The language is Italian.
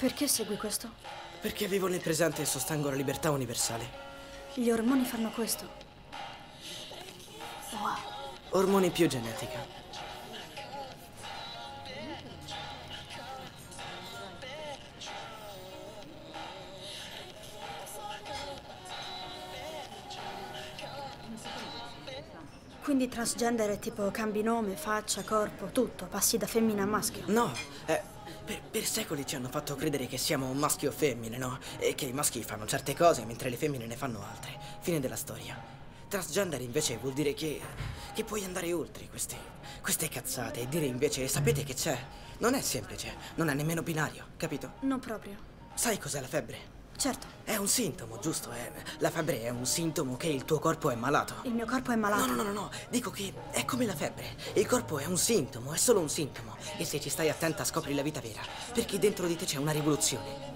Perché segui questo? Perché vivo nel presente e sostengo la libertà universale. Gli ormoni fanno questo. Wow. Ormoni più genetica. Quindi transgender è tipo cambi nome, faccia, corpo, tutto. Passi da femmina a maschio. No, per secoli ci hanno fatto credere che siamo un maschio o femmine, no? E che i maschi fanno certe cose mentre le femmine ne fanno altre. Fine della storia. Transgender invece vuol dire che puoi andare oltre queste cazzate e dire invece, sapete che c'è? Non è semplice, non è nemmeno binario, capito? Non proprio. Sai cos'è la febbre? Certo. È un sintomo, giusto? La febbre è un sintomo che il tuo corpo è malato. Il mio corpo è malato. No. Dico che è come la febbre. Il corpo è un sintomo, è solo un sintomo. E se ci stai attenta scopri la vita vera. Perché dentro di te c'è una rivoluzione.